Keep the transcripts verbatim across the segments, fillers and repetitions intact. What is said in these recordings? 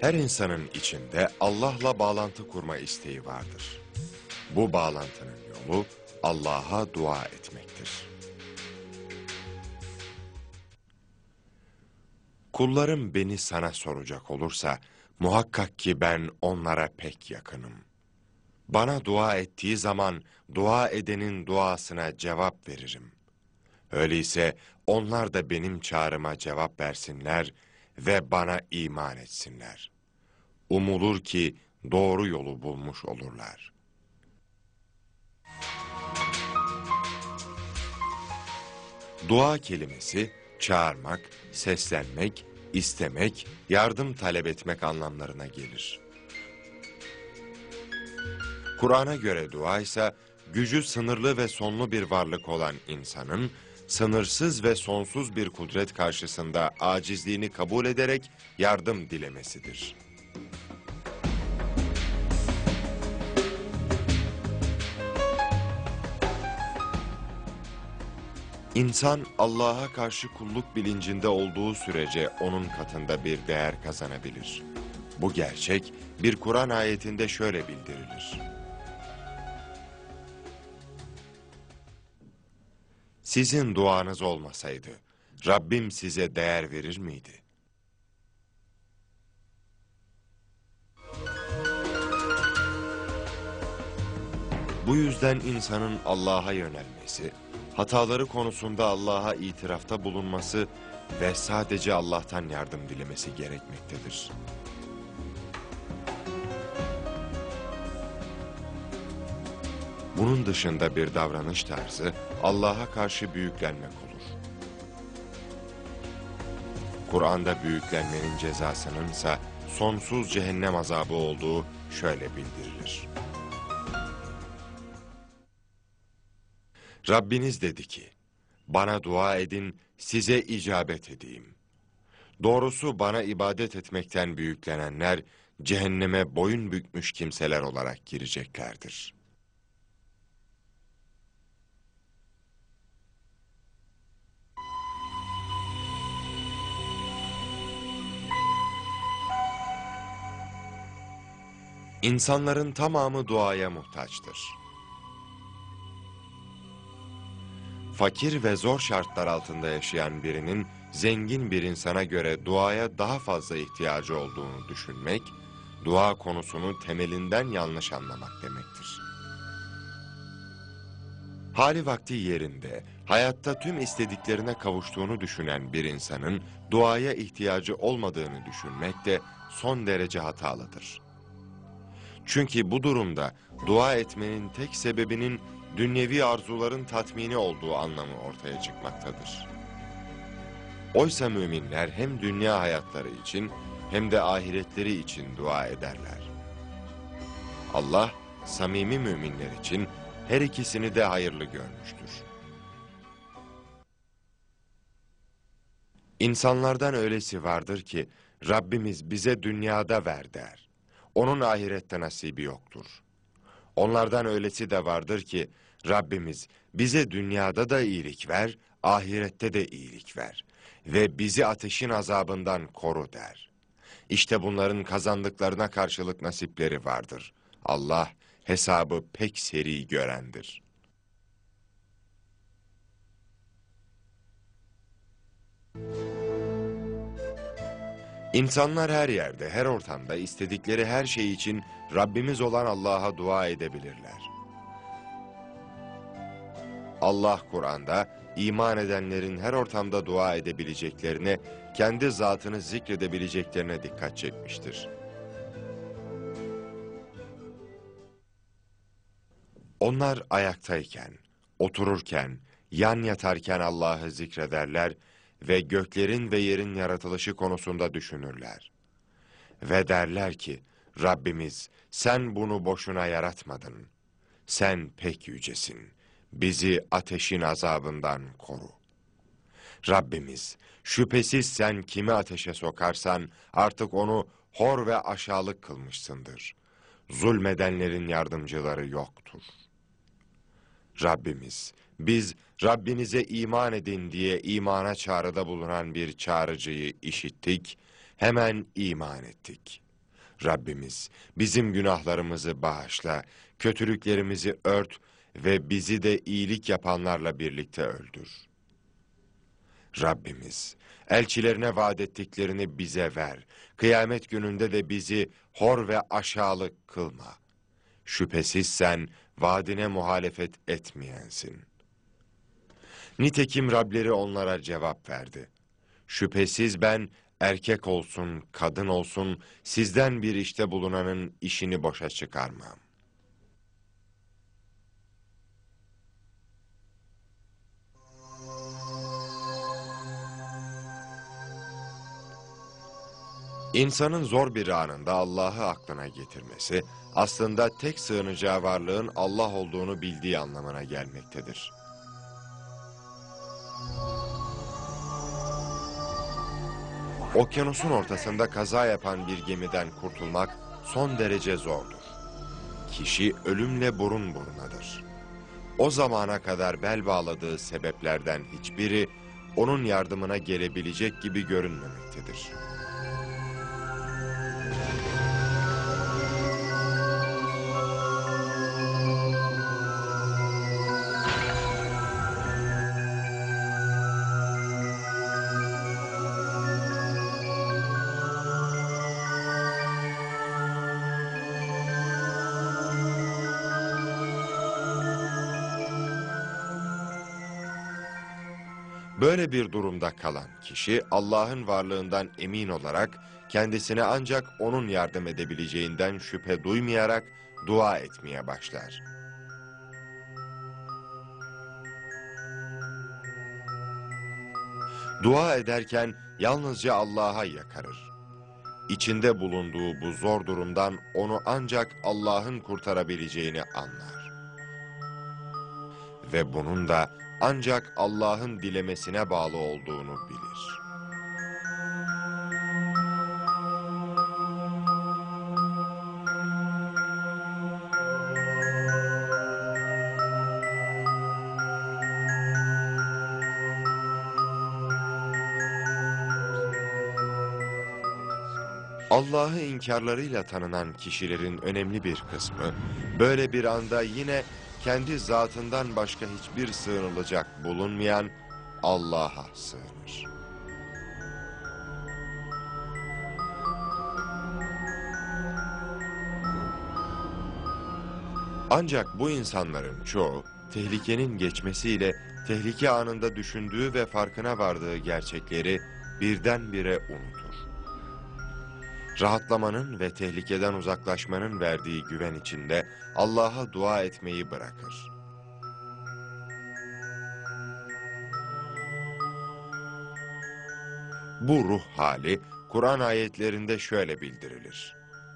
Her insanın içinde Allah'la bağlantı kurma isteği vardır. Bu bağlantının yolu Allah'a dua etmektir. Kullarım beni sana soracak olursa, muhakkak ki ben onlara pek yakınım. Bana dua ettiği zaman, dua edenin duasına cevap veririm. Öyleyse onlar da benim çağrıma cevap versinler ve bana iman etsinler. Umulur ki doğru yolu bulmuş olurlar. Dua kelimesi, çağırmak, seslenmek, istemek, yardım talep etmek anlamlarına gelir. Kur'an'a göre dua ise, gücü sınırlı ve sonlu bir varlık olan insanın, sınırsız ve sonsuz bir kudret karşısında acizliğini kabul ederek yardım dilemesidir. İnsan Allah'a karşı kulluk bilincinde olduğu sürece onun katında bir değer kazanabilir. Bu gerçek bir Kur'an ayetinde şöyle bildirilir. Sizin duanız olmasaydı Rabbim size değer verir miydi? Bu yüzden insanın Allah'a yönelmesi, hataları konusunda Allah'a itirafta bulunması ve sadece Allah'tan yardım dilemesi gerekmektedir. Bunun dışında bir davranış tarzı Allah'a karşı büyüklenmek olur. Kur'an'da büyüklenmenin cezasının ise sonsuz cehennem azabı olduğu şöyle bildirilir. Rabbiniz dedi ki, bana dua edin, size icabet edeyim. Doğrusu bana ibadet etmekten büyüklenenler, cehenneme boyun bükmüş kimseler olarak gireceklerdir. İnsanların tamamı duaya muhtaçtır. Fakir ve zor şartlar altında yaşayan birinin zengin bir insana göre duaya daha fazla ihtiyacı olduğunu düşünmek, dua konusunu temelinden yanlış anlamak demektir. Hali vakti yerinde, hayatta tüm istediklerine kavuştuğunu düşünen bir insanın duaya ihtiyacı olmadığını düşünmek de son derece hatalıdır. Çünkü bu durumda dua etmenin tek sebebinin dünyevi arzuların tatmini olduğu anlamı ortaya çıkmaktadır. Oysa müminler hem dünya hayatları için hem de ahiretleri için dua ederler. Allah, samimi müminler için her ikisini de hayırlı görmüştür. İnsanlardan öylesi vardır ki, Rabbimiz bize dünyada ver der. Onun ahirette nasibi yoktur. Onlardan öylesi de vardır ki, Rabbimiz bize dünyada da iyilik ver, ahirette de iyilik ver ve bizi ateşin azabından koru der. İşte bunların kazandıklarına karşılık nasipleri vardır. Allah hesabı pek seri görendir. İnsanlar her yerde, her ortamda istedikleri her şey için Rabbimiz olan Allah'a dua edebilirler. Allah Kur'an'da iman edenlerin her ortamda dua edebileceklerine, kendi zatını zikredebileceklerine dikkat çekmiştir. Onlar ayaktayken, otururken, yan yatarken Allah'ı zikrederler ve göklerin ve yerin yaratılışı konusunda düşünürler. Ve derler ki, Rabbimiz sen bunu boşuna yaratmadın. Sen pek yücesin. Bizi ateşin azabından koru. Rabbimiz, şüphesiz sen kimi ateşe sokarsan artık onu hor ve aşağılık kılmışsındır. Zulmedenlerin yardımcıları yoktur. Rabbimiz, biz Rabbinize iman edin diye imana çağrıda bulunan bir çağrıcıyı işittik, hemen iman ettik. Rabbimiz, bizim günahlarımızı bağışla, kötülüklerimizi ört ve bizi de iyilik yapanlarla birlikte öldür. Rabbimiz, elçilerine vaat ettiklerini bize ver. Kıyamet gününde de bizi hor ve aşağılık kılma. Şüphesiz sen vaadine muhalefet etmeyensin. Nitekim Rableri onlara cevap verdi. Şüphesiz ben erkek olsun, kadın olsun, sizden bir işte bulunanın işini boşa çıkarmam. İnsanın zor bir anında Allah'ı aklına getirmesi, aslında tek sığınacağı varlığın Allah olduğunu bildiği anlamına gelmektedir. Okyanusun ortasında kaza yapan bir gemiden kurtulmak son derece zordur. Kişi ölümle burun burunadır. O zamana kadar bel bağladığı sebeplerden hiçbiri onun yardımına gelebilecek gibi görünmemektedir. Böyle bir durumda kalan kişi Allah'ın varlığından emin olarak kendisine ancak onun yardım edebileceğinden şüphe duymayarak dua etmeye başlar. Dua ederken yalnızca Allah'a yakarır. İçinde bulunduğu bu zor durumdan onu ancak Allah'ın kurtarabileceğini anlar. Ve bunun da ancak Allah'ın dilemesine bağlı olduğunu bilir. Allah'ı inkarlarıyla tanınan kişilerin önemli bir kısmı, böyle bir anda yine kendi zatından başka hiçbir sığınılacak bulunmayan Allah'a sığınır. Ancak bu insanların çoğu, tehlikenin geçmesiyle tehlike anında düşündüğü ve farkına vardığı gerçekleri birdenbire unutur. Rahatlamanın ve tehlikeden uzaklaşmanın verdiği güven içinde Allah'a dua etmeyi bırakır. Bu ruh hali Kur'an ayetlerinde şöyle bildirilir.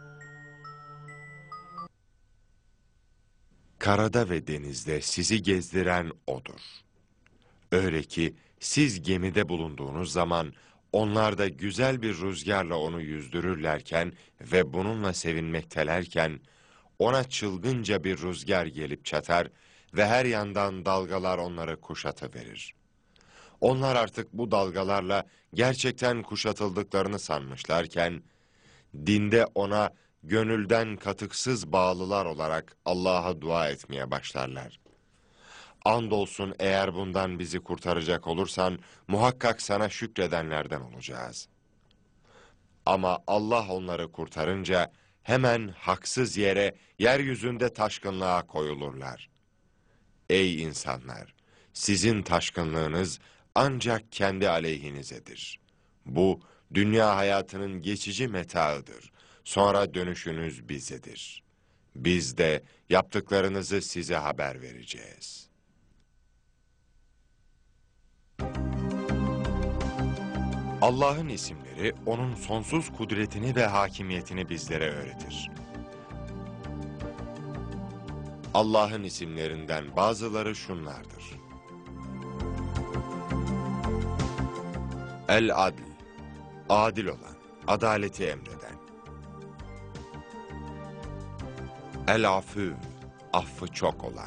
Karada ve denizde sizi gezdiren O'dur. Öyle ki siz gemide bulunduğunuz zaman onlar da güzel bir rüzgarla onu yüzdürürlerken ve bununla sevinmektelerken ona çılgınca bir rüzgar gelip çatar ve her yandan dalgalar onları kuşatıverir. Onlar artık bu dalgalarla gerçekten kuşatıldıklarını sanmışlarken, dinde ona gönülden katıksız bağlılar olarak Allah'a dua etmeye başlarlar. Andolsun eğer bundan bizi kurtaracak olursan, muhakkak sana şükredenlerden olacağız. Ama Allah onları kurtarınca, hemen haksız yere yeryüzünde taşkınlığa koyulurlar. Ey insanlar! Sizin taşkınlığınız ancak kendi aleyhinizedir. Bu, dünya hayatının geçici metaıdır. Sonra dönüşünüz bizedir. Biz de yaptıklarınızı size haber vereceğiz. Allah'ın isimleri, onun sonsuz kudretini ve hakimiyetini bizlere öğretir. Allah'ın isimlerinden bazıları şunlardır. El-Adl, adil olan, adaleti emreden. El-Afü, affı çok olan.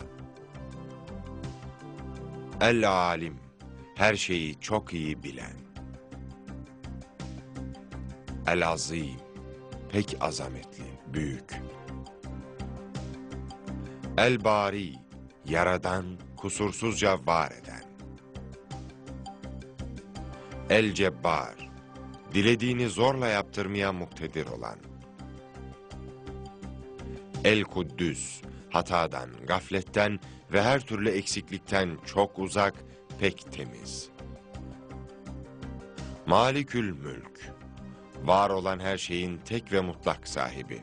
El-Alim, her şeyi çok iyi bilen. El-Azim, pek azametli, büyük. El-Bari, yaradan, kusursuzca var eden. El-Cebbar, dilediğini zorla yaptırmaya muktedir olan. El-Kuddüs, hatadan, gafletten ve her türlü eksiklikten çok uzak, pek temiz. Malikül Mülk, var olan her şeyin tek ve mutlak sahibi.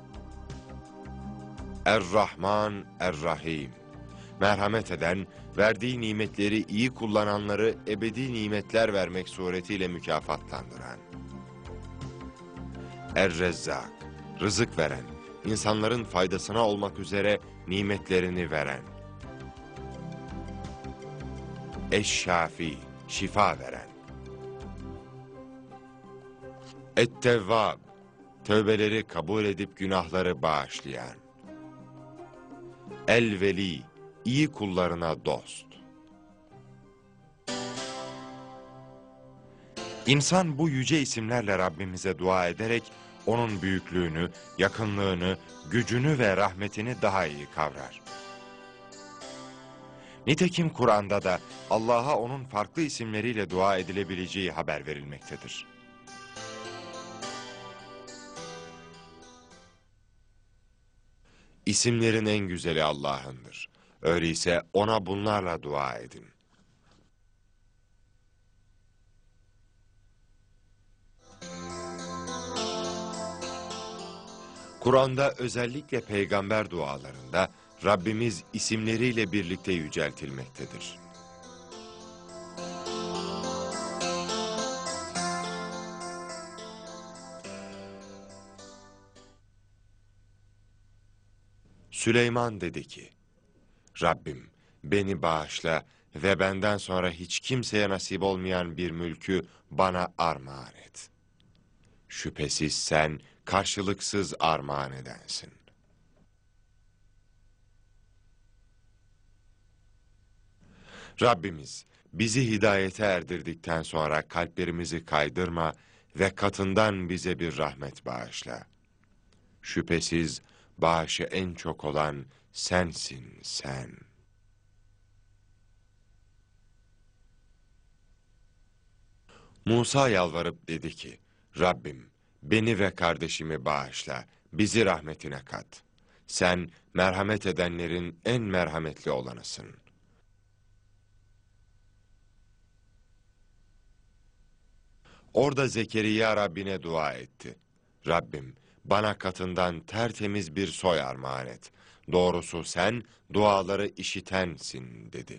Er-Rahman, Er-Rahim, merhamet eden, verdiği nimetleri iyi kullananları ebedi nimetler vermek suretiyle mükafatlandıran. Er-Rezzak, rızık veren, insanların faydasına olmak üzere nimetlerini veren. Eş-Şafi, şifa veren. Et-Tevvab, tövbeleri kabul edip günahları bağışlayan. El-Veli, iyi kullarına dost. İnsan bu yüce isimlerle Rabbimize dua ederek onun büyüklüğünü, yakınlığını, gücünü ve rahmetini daha iyi kavrar. Nitekim Kur'an'da da Allah'a onun farklı isimleriyle dua edilebileceği haber verilmektedir. İsimlerin en güzeli Allah'ındır. Öyleyse ona bunlarla dua edin. Kur'an'da özellikle peygamber dualarında Rabbimiz isimleriyle birlikte yüceltilmektedir. Süleyman dedi ki, Rabbim beni bağışla ve benden sonra hiç kimseye nasip olmayan bir mülkü bana armağan et. Şüphesiz sen karşılıksız armağan edensin. Rabbimiz bizi hidayete erdirdikten sonra kalplerimizi kaydırma ve katından bize bir rahmet bağışla. Şüphesiz bağışı en çok olan sensin sen. Musa yalvarıp dedi ki, Rabbim beni ve kardeşimi bağışla, bizi rahmetine kat. Sen merhamet edenlerin en merhametli olanısın. Orada Zekeriya Rabbine dua etti. Rabbim bana katından tertemiz bir soy armağan et. Doğrusu sen duaları işitensin dedi.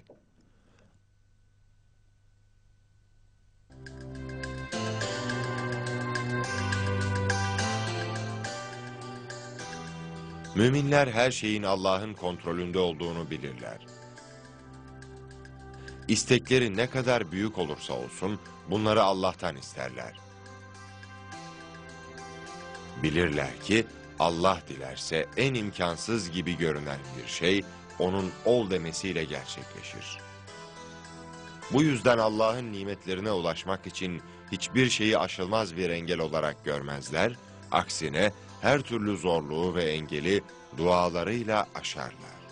Müminler her şeyin Allah'ın kontrolünde olduğunu bilirler. İstekleri ne kadar büyük olursa olsun bunları Allah'tan isterler. Bilirler ki Allah dilerse en imkansız gibi görünen bir şey onun ol demesiyle gerçekleşir. Bu yüzden Allah'ın nimetlerine ulaşmak için hiçbir şeyi aşılmaz bir engel olarak görmezler, aksine her türlü zorluğu ve engeli dualarıyla aşarlar.